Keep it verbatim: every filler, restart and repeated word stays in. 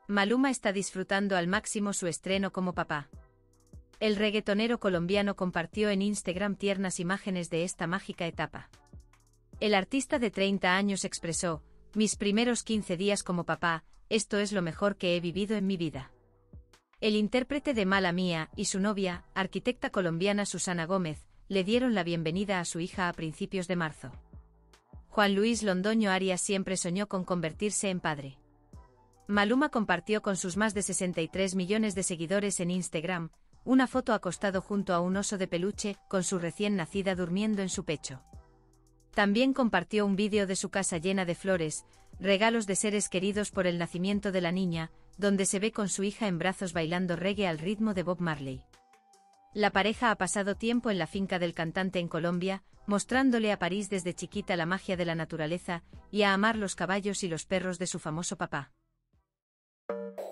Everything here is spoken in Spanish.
Maluma está disfrutando al máximo su estreno como papá. El reggaetonero colombiano compartió en Instagram tiernas imágenes de esta mágica etapa. El artista de treinta años expresó: "Mis primeros quince días como papá, esto es lo mejor que he vivido en mi vida". El intérprete de Mala Mía y su novia, arquitecta colombiana Susana Gómez, le dieron la bienvenida a su hija a principios de marzo. Juan Luis Londoño Arias siempre soñó con convertirse en padre. Maluma compartió con sus más de sesenta y tres millones de seguidores en Instagram una foto acostado junto a un oso de peluche con su recién nacida durmiendo en su pecho. También compartió un vídeo de su casa llena de flores, regalos de seres queridos por el nacimiento de la niña, donde se ve con su hija en brazos bailando reggae al ritmo de Bob Marley. La pareja ha pasado tiempo en la finca del cantante en Colombia, mostrándole a París desde chiquita la magia de la naturaleza y a amar los caballos y los perros de su famoso papá.